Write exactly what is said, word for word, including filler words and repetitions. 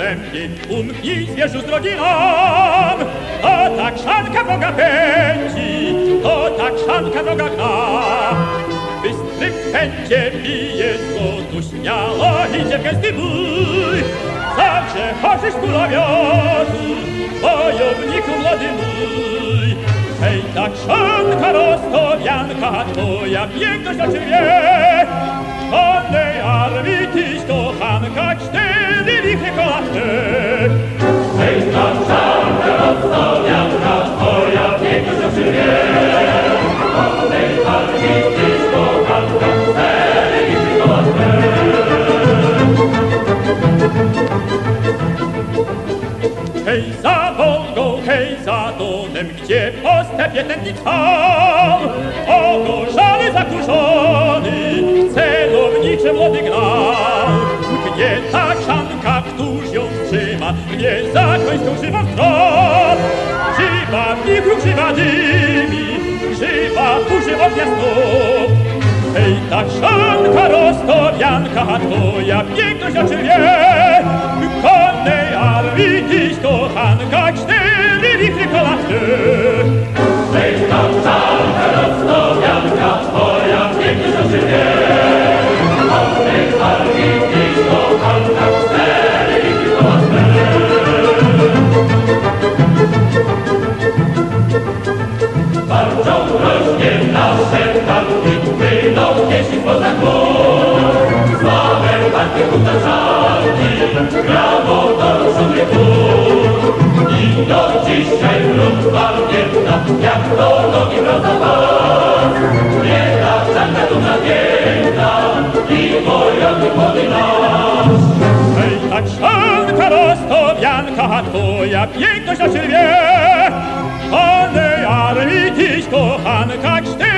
głębiej, umknij zwierzu z drogi nam. To tak szanka Boga pędzi, to tak szanka Boga gna. W bystrym pędzie bije z wodu śmiało, idzie w gęsty bój. Zawsze chodzisz kulawiozu, wojowniku młody mój. Hej, tak szanka rostowianka, twoja piękność oczy wie. Konnej armii tyś kochanka, cztery wichry koła te. Hej, tak szanka rostowianka, twoja piękność oczy wie. Konnej armii tyś kochanka, cztery wichry koła te. Hej, za Wolgą, hej, za Donem, gdzie po stepie tętni trwał, ogorzany, zakurzony, celowniczy młody gnał. Mnie ta krzanka, któż ją trzyma, mnie za końską żywą wtrąd. Żywa w wichru, żywa dymi, żywa kurzy ognia snów. Hej, ta krzanka, rostowianka, twoja piękność oczy wie. Konnej armii tyś kochanka, cztery wichry koła ty. Hej, ta krzanka, rostowianka, twoja piękność oczy wie. Konnej armii tyś kochanka, cztery wichry koła ty. Walczą rośnie nasze karty, płyną pieśni poza gór. Sławę walki utaczalni, brawo do różonych gór. I do dzisiaj lud pamięta, jak do nogi wraca was. Nie ta krzanka dumna piękna i wojownik młody nasz. Hej, ta krzanka, rostowianka, twoja piękność oczy wie. Konnej armii tyś kochanka, cztery